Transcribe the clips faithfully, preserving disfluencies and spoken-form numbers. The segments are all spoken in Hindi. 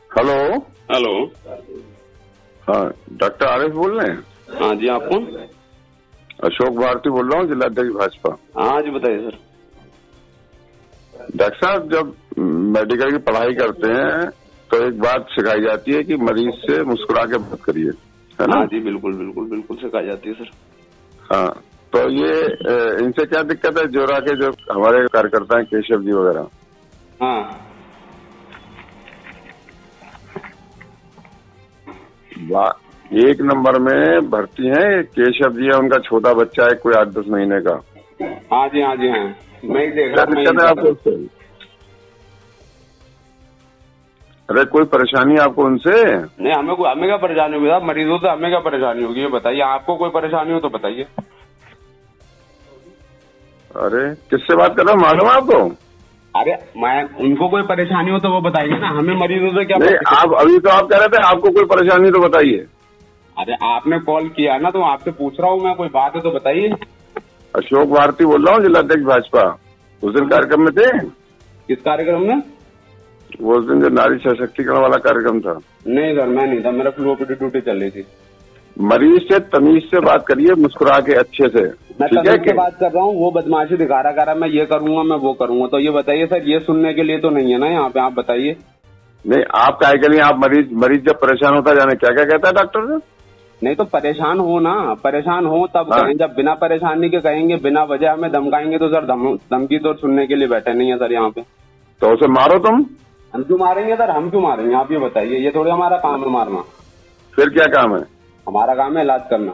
Hello hello. हाँ, डॉक्टर आरिफ बोल रहे हैं? हाँ जी, आप कौन? अशोक भारती बोल रहा हूँ, जिलाध्यक्ष भाजपा। हाँ जी, बताइए सर। डॉक्टर साहब, जब मेडिकल की पढ़ाई करते हैं तो एक बात सिखाई जाती है कि मरीज से मुस्कुरा के बात करिए, है ना? हाँ जी, बिल्कुल बिल्कुल बिल्कुल सिखाई जाती है सर। हाँ, तो ये इनसे क्या दिक्कत है? जोरा के जो हमारे कार्यकर्ता हैं, केशव जी वगैरह। हाँ, एक नंबर में भर्ती है केशव जी है, उनका छोटा बच्चा है कोई आठ दस महीने का। हाँ जी हाँ जी हाँ, मैं ही देख क्या रहा दिक्कत है आपको उससे? अरे कोई परेशानी आपको उनसे? नहीं, हमें कोई हमें क्या परेशानी होगी साहब? मरीजों से हमें क्या परेशानी होगी ये बताइए। आपको कोई परेशानी हो तो बताइए। अरे किससे बात कर रहा हूँ, मालूम है आपको? अरे मैं उनको कोई परेशानी हो तो वो बताइए ना, हमें मरीजों से क्या? नहीं, आप अभी तो आप कह रहे थे आपको कोई परेशानी तो बताइए। अरे आपने कॉल किया ना, तो आपसे पूछ रहा हूँ मैं, कोई बात है तो बताइए। अशोक भारती बोल रहा हूँ, जिलाध्यक्ष भाजपा। उस दिन कार्यक्रम में थे? किस कार्यक्रम में? वो उस दिन जो नारी सशक्तिकरण वाला कार्यक्रम था। नहीं सर, मैं नहीं था, मेरा फ्लू ओपीडी ड्यूटी चल रही थी। मरीज से तमीज से बात करिए, मुस्कुरा के अच्छे से। मैं तमीज से बात कर रहा हूँ, वो बदमाशी दिखा रहा, कह रहा मैं ये करूंगा मैं वो करूंगा। तो ये बताइए सर, ये सुनने के लिए तो नहीं है ना यहाँ पे, आप बताइए। नहीं, आप काहे के लिए? आप मरीज मरीज जब परेशान होता है, जाने क्या क्या कहता है डॉक्टर से? नहीं तो परेशान हो ना, परेशान हो तब हाँ। कहें। जब बिना परेशानी के कहेंगे, बिना वजह हमें धमकाएंगे तो सर धम, धमकी तो सुनने के लिए बैठे नहीं है सर यहाँ पे। तो उसे मारो तुम। हम क्यों मारेंगे सर? हम क्यों मारेंगे? आप ये बताइए। ये थोड़ी हमारा काम है मारना। फिर क्या काम है? हमारा काम है इलाज करना।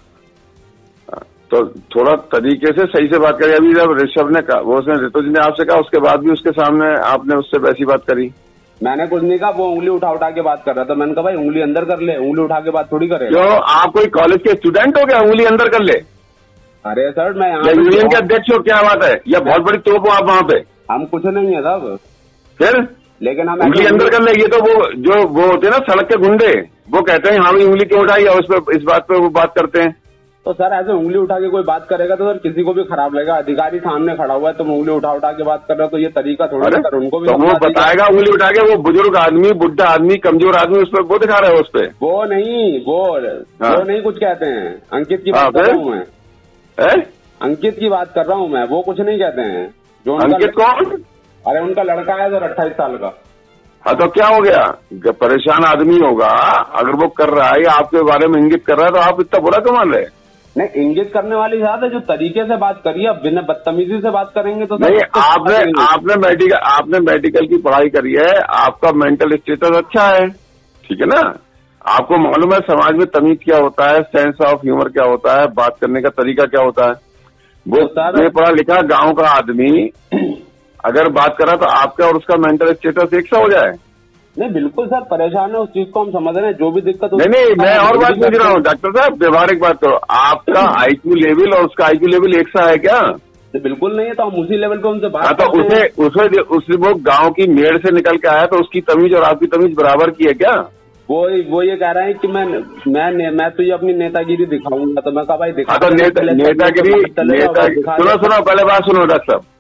तो थोड़ा तरीके से सही से बात करिए। अभी जब ऋषभ ने कहा, वो उसने ऋतु जी ने आपसे कहा, उसके बाद भी उसके सामने आपने उससे वैसी बात करी? मैंने कुछ नहीं कहा, वो उंगली उठा उठा के बात कर रहा था। मैंने कहा भाई उंगली अंदर कर ले, उंगली उठा के बात थोड़ी करे। क्यों, आप कोई कॉलेज के स्टूडेंट हो क्या उंगली अंदर कर ले? अरे सर मैं यहाँ यूनियन के अध्यक्ष हो, क्या बात है? या बहुत बड़ी तोप हो आप वहाँ पे? हम कुछ नहीं है साहब। फिर लेकिन हम उंगली अंदर कर ले, ये तो वो जो वो होते हैं ना सड़क के गुंडे, वो कहते हैं हाँ भाई उंगली क्यों उठाई, और उस पर इस बात पे वो बात करते हैं। तो सर ऐसे उंगली उठा के कोई बात करेगा तो सर किसी को भी खराब लगेगा। अधिकारी सामने खड़ा हुआ है, तुम उंगली उठा उठा के बात कर रहे हो, तो ये तरीका थोड़ा सर उनको भी। तो वो बताएगा उंगली उठा के, वो बुजुर्ग आदमी, बुढ़ा आदमी, कमजोर आदमी, उस पर वो दिखा रहे हो उस पर। वो नहीं वो हाँ। वो नहीं कुछ कहते हैं। अंकित की बात कर रहा हूँ मैं। अंकित की बात कर रहा हूँ मैं, वो कुछ नहीं कहते हैं। जो अंकित कौन? अरे उनका लड़का है सर, अट्ठाईस साल का। हाँ तो क्या हो गया? परेशान आदमी होगा, अगर वो कर रहा है या आपके बारे में इंगित कर रहा है, तो आप इतना बुरा क्यों मान रहे? नहीं, इंगित करने वाली बात है, जो तरीके से बात करिए। अब बिना बदतमीजी से बात करेंगे तो नहीं। आपने आपने मेडिकल आपने मेडिकल की पढ़ाई करी है, आपका मेंटल स्टेटस अच्छा है, ठीक है ना? आपको मालूम है समाज में तमीज क्या होता है, सेंस ऑफ ह्यूमर क्या होता है, बात करने का तरीका क्या होता है। वो तो पढ़ा लिखा गांव का आदमी अगर बात करा तो आपका और उसका मेंटल स्टेटस एक सा हो जाए? नहीं बिल्कुल सर, परेशान है, उस चीज को हम समझ रहे हैं। जो भी दिक्कत नहीं नहीं, मैं और बात पूछ रहा हूँ डॉक्टर साहब, व्यवहारिक बात करो। आपका आईक्यू लेवल और उसका आईक्यू लेवल एक सा है क्या? बिल्कुल नहीं है, तो हम उसी लेवल पे उनसे बात तो उसे उसे उसे वो गांव की मेड़ से निकल के आया, तो उसकी तमीज और आपकी तमीज बराबर की है क्या? वो वो ये कह रहा है कि मैं मैं मैं तुझे अपनी नेतागिरी दिखाऊंगा। तो मैं कहा भाई दिखा। तो नेतागिरी नेता सुनो सुनो पहले बात सुनो डॉक्टर साहब।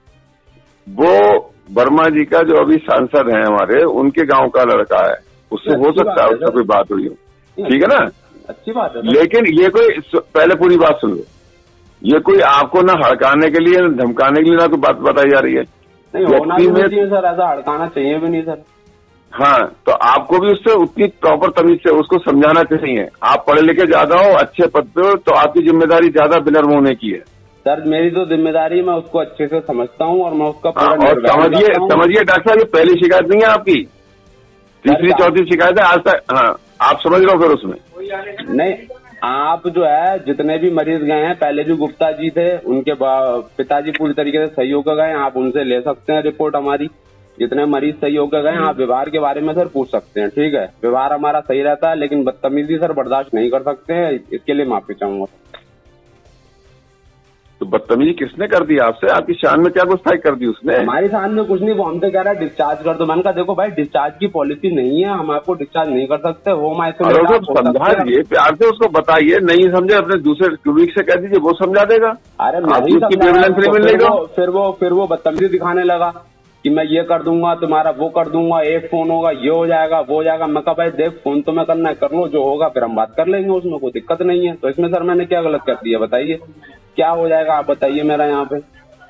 वो वर्मा जी का जो अभी सांसद हैं हमारे, उनके गांव का लड़का है, उससे हो सकता है उसका कोई बात हुई हो, ठीक है ना? अच्छी बात है। लेकिन ये कोई, पहले पूरी बात सुन लो, ये कोई आपको ना हड़काने के लिए, ना धमकाने के लिए ना कोई बात बताई जा रही है। नहीं होना भी नहीं चाहिए सर, ऐसा हड़काना चाहिए भी नहीं सर। हाँ, तो आपको भी उससे उतनी प्रॉपर तमीज से उसको समझाना चाहिए। आप पढ़े लिखे ज्यादा हो, अच्छे पद पे हो, तो आपकी जिम्मेदारी ज्यादा विनम्र होने की है। सर मेरी तो जिम्मेदारी, मैं उसको अच्छे से समझता हूँ और मैं उसका पूरा और समझिए समझिए डॉक्टर साहब, ये पहली शिकायत नहीं है आपकी, तीसरी चौथी शिकायत है आज तक। हाँ, आप समझ लो फिर उसमें। नहीं, आप जो है जितने भी मरीज गए हैं, पहले जो गुप्ता जी थे उनके पिताजी पूरी तरीके से सही होकर गए। आप उनसे ले सकते हैं रिपोर्ट हमारी। जितने मरीज सही होकर गए, आप व्यवहार के बारे में सर पूछ सकते हैं, ठीक है? व्यवहार हमारा सही रहता है, लेकिन बदतमीजी सर बर्दाश्त नहीं कर सकते हैं। इसके लिए माफी चाहूंगा। तो बदतमीजी किसने कर दी आपसे? आपकी शान में क्या गुस्ताखी कर दी उसने? हमारी शान में कुछ नहीं, वो हमसे कह रहा है डिस्चार्ज कर दो। मैंने कहा देखो भाई, डिस्चार्ज की पॉलिसी नहीं है, हम आपको डिस्चार्ज नहीं कर सकते। होम आइसोलेशन समझाइए, प्यार से उसको बताइए। नहीं समझे अपने दूसरे क्लिनिक से कह दीजिए, वो समझा देगा। अरे नहीं उसकी प्रेवलेंस नहीं मिलेगा। फिर वो फिर वो बदतमीजी दिखाने लगा। कि मैं ये कर दूंगा, तुम्हारा वो कर दूंगा, एक फोन होगा, ये हो जाएगा, वो हो जाएगा। मैं कहा भाई देख, फोन तो मैं करना है कर लो, जो होगा फिर हम बात कर लेंगे, उसमें कोई दिक्कत नहीं है। तो इसमें सर मैंने क्या गलत कर दिया बताइए, क्या हो जाएगा आप बताइए मेरा यहाँ पे।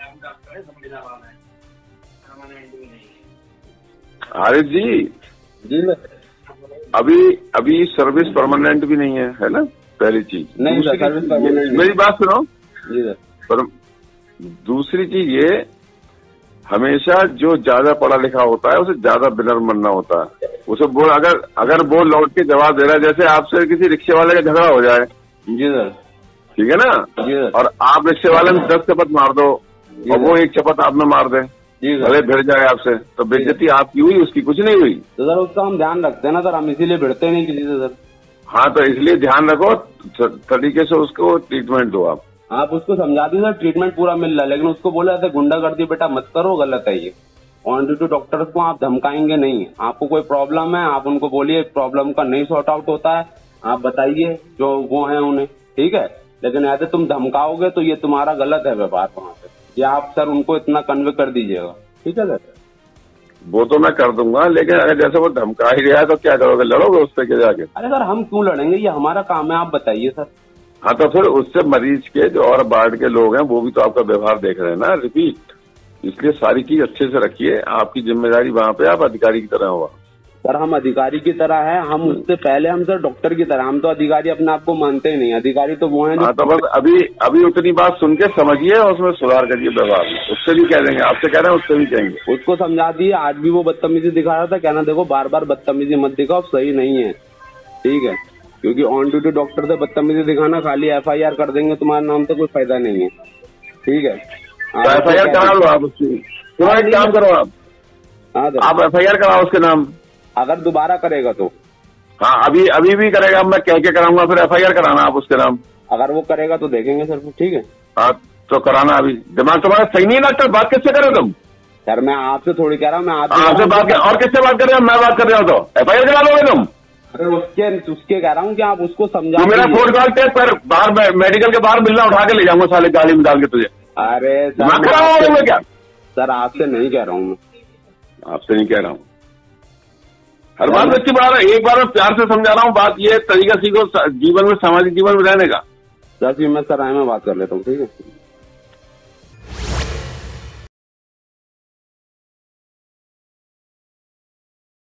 आरिफ जी जी सर, अभी अभी सर्विस परमानेंट भी नहीं है, है ना, पहली चीज। नहीं सर, सर्विस परमानेंट। मेरी बात सुनो जी सर। पर दूसरी चीज ये, हमेशा जो ज्यादा पढ़ा लिखा होता है उसे ज्यादा विनम्र बनना होता है। उसे बोल, अगर अगर वो लौट के जवाब दे रहा है, जैसे आपसे किसी रिक्शे वाले का झगड़ा हो जाए, जी सर, ठीक है ना, जी सर, और आप रिक्शे वाले में दस चपत मार दो और वो एक चपत आप में मार दे, भले भिड़ जाए आपसे, तो बेइज्जती आपकी हुई, उसकी कुछ नहीं हुई। तो सर उसका हम ध्यान रखते हैं ना सर, हम इसीलिए भिड़ते नहीं किसी से सर। हाँ, तो इसलिए ध्यान रखो, तरीके से उसको ट्रीटमेंट दो। आप आप उसको समझा दी सर, ट्रीटमेंट पूरा मिल रहा है, लेकिन उसको बोला था गुंडागर्दी बेटा मत करो, गलत है ये। ऑन ड्यूटी डॉक्टर्स को आप धमकाएंगे नहीं। आपको कोई प्रॉब्लम है आप उनको बोलिए, प्रॉब्लम का नहीं सॉर्ट आउट होता है आप बताइए जो वो है उन्हें, ठीक है। लेकिन ऐसे तुम धमकाओगे तो ये तुम्हारा गलत है व्यवहार वहाँ पे। ये आप सर उनको इतना कन्वे कर दीजिएगा, ठीक है सर। वो तो मैं कर दूंगा, लेकिन अगर जैसे वो धमका ही रहा है तो क्या करोगे, लड़ोगे उससे क्या जाके? अरे सर हम क्यों लड़ेंगे, ये हमारा काम है, आप बताइए सर। हाँ, तो फिर उससे मरीज के जो और वार्ड के लोग हैं वो भी तो आपका व्यवहार देख रहे हैं ना, रिपीट। इसलिए सारी चीज अच्छे से रखिए, आपकी जिम्मेदारी वहाँ पे आप अधिकारी की तरह हुआ। सर हम अधिकारी की तरह है, हम उससे पहले हम सर डॉक्टर की तरह, हम तो अधिकारी अपने आप को मानते ही नहीं। अधिकारी तो वो है। हाँ, तो बस अभी अभी उतनी बात सुन के समझिए और उसमें सुधार करिए व्यवहार में। उससे भी कह देंगे, आपसे कह रहे हैं उससे भी कहेंगे। उसको समझा दिए, आज भी वो बदतमीजी दिखा रहा था, कहना देखो बार बार बदतमीजी मत दिखाओ, सही नहीं है, ठीक है। क्योंकि ऑन ड्यूटी डॉक्टर से बदतमीजी दिखाना, खाली एफ आई आर कर देंगे तुम्हारे नाम तो कोई फायदा नहीं है, ठीक है। तो एफ आई आर करा लो आप उसकी, थोड़ा एक काम करो आप, हाँ आप एफ आई आर कराओ उसके नाम। अगर दोबारा करेगा तो हाँ, अभी अभी भी करेगा, मैं कह के कराऊंगा, फिर एफ आई आर कराना आप उसके नाम। अगर वो करेगा तो देखेंगे सर, ठीक है। हाँ, तो कराना। अभी दिमाग तुम्हारा सही नहीं है डॉक्टर, बात किससे कर रहे हो तुम? सर मैं आपसे थोड़ी कह रहा हूँ, मैं आपसे बात कर, और किससे बात कर रहे हो? मैं बात कर रहा हूँ, तो एफ आई आर करा लोगे तुम? अरे उसके उसके कह रहा हूँ कि आप उसको समझा। तो मेरा फोन कॉल टेप पर बाहर मेडिकल के बाहर मिलना, उठा के ले जाऊंगा साले गाड़ी में डाल के तुझे। अरे सर खराब क्या? सर आपसे नहीं कह रहा हूँ मैं, आपसे नहीं कह रहा हूँ। हर बात अच्छी बात है, एक बार मैं प्यार से समझा रहा हूँ, बात ये तरीका सीखो जीवन में, सामाजिक जीवन में रहने का। सर जी मैं सर आए मैं बात कर लेता हूँ, ठीक है।